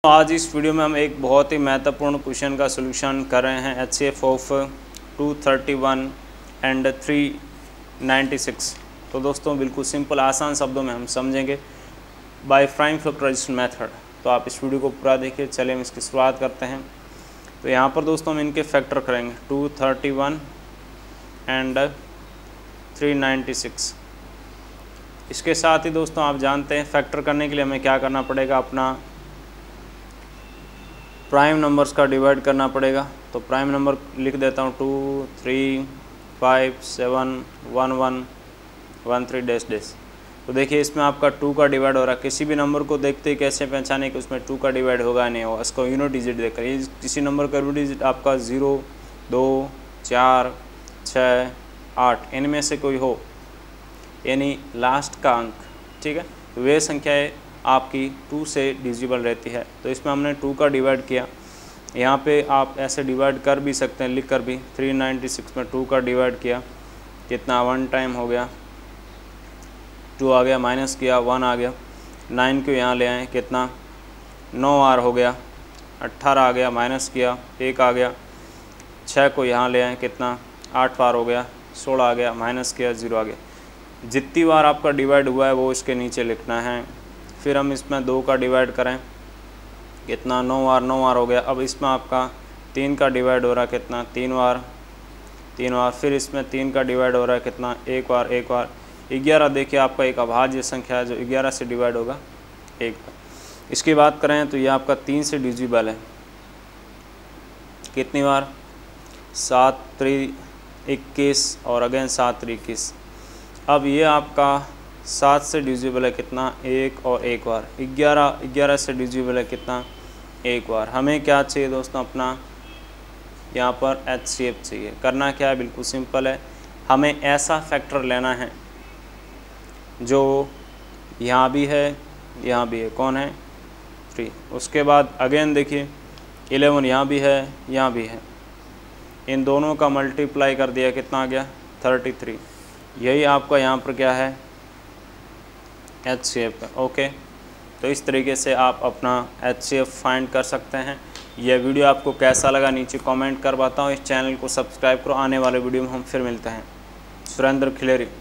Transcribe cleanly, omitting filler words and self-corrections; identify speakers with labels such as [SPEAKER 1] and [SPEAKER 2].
[SPEAKER 1] तो आज इस वीडियो में हम एक बहुत ही महत्वपूर्ण क्वेश्चन का सलूशन कर रहे हैं HCF ऑफ 231 एंड 396। तो दोस्तों बिल्कुल सिंपल आसान शब्दों में हम समझेंगे बाय प्राइम फैक्टराइजेशन मेथड। तो आप इस वीडियो को पूरा देखिए। चलिए हम इसकी शुरुआत करते हैं। तो यहाँ पर दोस्तों हम इनके फैक्टर करेंगे 231 एंड 396। इसके साथ ही दोस्तों आप जानते हैं फैक्टर करने के लिए हमें क्या करना पड़ेगा, अपना प्राइम नंबर्स का डिवाइड करना पड़ेगा। तो प्राइम नंबर लिख देता हूँ 2 3 5 7 1 1 1 3 डैश डैश। तो देखिए इसमें आपका 2 का डिवाइड हो रहा है। किसी भी नंबर को देखते ही कैसे पहचाने कि उसमें 2 का डिवाइड होगा नहीं होगा, इसको यूनिट डिजिट देखकर। ये किसी नंबर का यूनिट डिजिट आपका 0 2 4 6 8 इनमें से कोई हो, यानी लास्ट का अंक, ठीक है, तो वे संख्याएँ आपकी 2 से डिविजिबल रहती है। तो इसमें हमने 2 का डिवाइड किया। यहाँ पे आप ऐसे डिवाइड कर भी सकते हैं लिख कर भी। 396 में 2 का डिवाइड किया, कितना 1 टाइम हो गया, 2 आ गया, माइनस किया 1 आ गया, 9 को यहाँ ले आए, कितना 9 आर हो गया, 18 आ गया, माइनस किया 1 आ गया, 6 को यहाँ ले आए, कितना 8 बार हो गया, 16 आ गया, माइनस किया 0 आ गया। जितनी बार आपका डिवाइड हुआ है वो इसके नीचे लिखना है। फिर हम इसमें 2 का डिवाइड करें, कितना 9 बार हो गया। अब इसमें आपका 3 का डिवाइड हो रहा है, कितना 3 बार। फिर इसमें 3 का डिवाइड हो रहा है, कितना 1 बार। 11 देखिए आपका एक अभाज्य संख्या है जो 11 से डिवाइड होगा 1 बार। इसकी बात करें तो ये आपका 3 से डिविजिबल है, कितनी बार 7 3 21 और अगेन 7 3 21। अब ये आपका 7 से डिविजिबल है, कितना 1 और 1 बार। 11 से डिविजिबल है, कितना 1 बार। हमें क्या चाहिए दोस्तों, अपना यहाँ पर HCF चाहिए। करना क्या है, बिल्कुल सिंपल है, हमें ऐसा फैक्टर लेना है जो यहाँ भी है यहाँ भी है। कौन है, 3। उसके बाद अगेन देखिए 11 यहाँ भी है यहाँ भी है, इन दोनों का मल्टीप्लाई कर दिया, कितना आ गया 33। यही आपका यहाँ पर क्या है, HCF है। ओके, तो इस तरीके से आप अपना HCF फाइंड कर सकते हैं। यह वीडियो आपको कैसा लगा नीचे कमेंट कर बताओ। इस चैनल को सब्सक्राइब करो। आने वाले वीडियो में हम फिर मिलते हैं। सुरेंद्र खिलेरी।